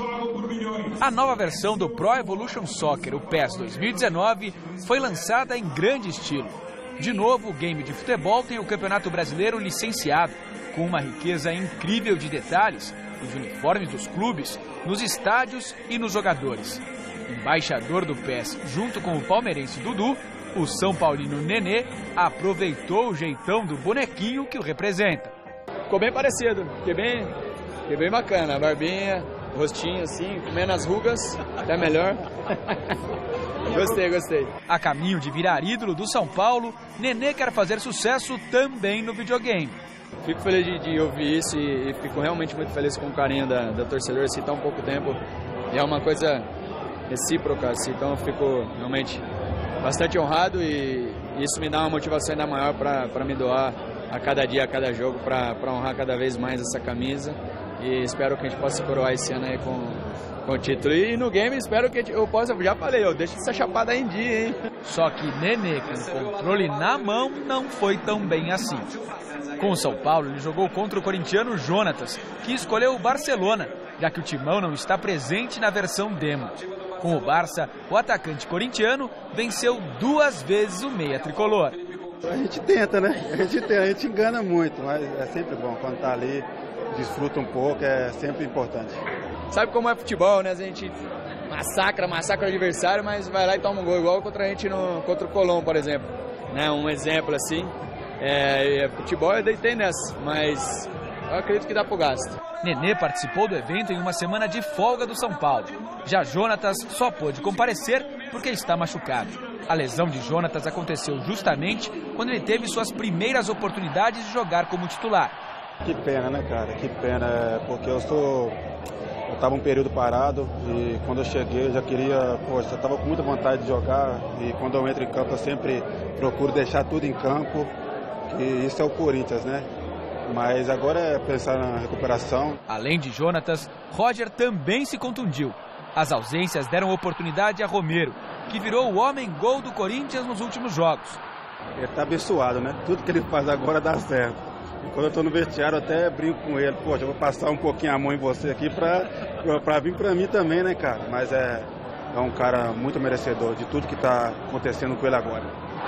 A nova versão do Pro Evolution Soccer, o PES 2019, foi lançada em grande estilo. De novo, o game de futebol tem o Campeonato Brasileiro licenciado, com uma riqueza incrível de detalhes, nos uniformes dos clubes, nos estádios e nos jogadores. Embaixador do PES junto com o palmeirense Dudu, o São Paulino Nenê aproveitou o jeitão do bonequinho que o representa. Ficou bem parecido, fiquei bem bacana, a barbinha, o rostinho assim, com menos rugas, até melhor. Gostei. A caminho de virar ídolo do São Paulo, Nenê quer fazer sucesso também no videogame. Fico feliz de ouvir isso e fico realmente muito feliz com o carinho da torcedora, assim, tão pouco tempo. E é uma coisa recíproca, assim, então eu fico realmente bastante honrado e isso me dá uma motivação ainda maior para me doar a cada dia, a cada jogo, para honrar cada vez mais essa camisa. E espero que a gente possa coroar esse ano aí com o título. E no game espero que eu possa, já falei, deixa essa chapada em dia, hein? Só que Nenê, com o controle na mão, não foi tão bem assim. Com o São Paulo, ele jogou contra o corintiano Jonatas, que escolheu o Barcelona, já que o timão não está presente na versão demo. Com o Barça, o atacante corintiano venceu 2 vezes o meia tricolor. A gente tenta, né? A gente engana muito, mas é sempre bom quando tá ali, desfruta um pouco, é sempre importante. Sabe como é futebol, né? A gente massacra o adversário, mas vai lá e toma um gol, igual contra a gente contra o Colón, por exemplo. Né? Um exemplo assim. Futebol eu deitei nessa, mas eu acredito que dá pro gasto. Nenê participou do evento em uma semana de folga do São Paulo. Já Jonatas só pôde comparecer porque está machucado. A lesão de Jonatas aconteceu justamente quando ele teve suas primeiras oportunidades de jogar como titular. Que pena, né, cara? Que pena, porque eu estava um período parado e quando eu cheguei eu já queria, eu estava com muita vontade de jogar e quando eu entro em campo eu sempre procuro deixar tudo em campo, que isso é o Corinthians, né? Mas agora é pensar na recuperação. Além de Jonatas, Roger também se contundiu. As ausências deram oportunidade a Romero, que virou o homem-gol do Corinthians nos últimos jogos. Ele está abençoado, né? Tudo que ele faz agora dá certo. E quando eu estou no vestiário, eu até brinco com ele. Poxa, eu vou passar um pouquinho a mão em você aqui para vir para mim também, né, cara? Mas é um cara muito merecedor de tudo que está acontecendo com ele agora.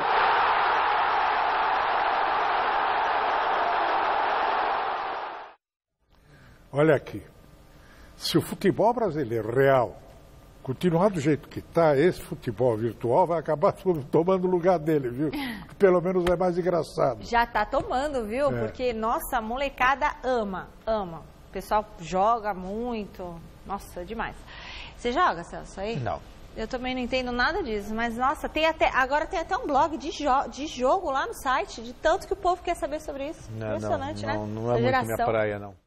Olha aqui, se o futebol brasileiro real continuar do jeito que está, esse futebol virtual vai acabar tomando o lugar dele, viu? Pelo menos é mais engraçado. Já está tomando, viu? Porque, nossa, a molecada ama. O pessoal joga muito. Nossa, demais. Você joga, Celso, aí? Não. Eu também não entendo nada disso, mas, nossa, agora tem até um blog de jogo lá no site, de tanto que o povo quer saber sobre isso. Impressionante, né? Não é muito minha praia, não.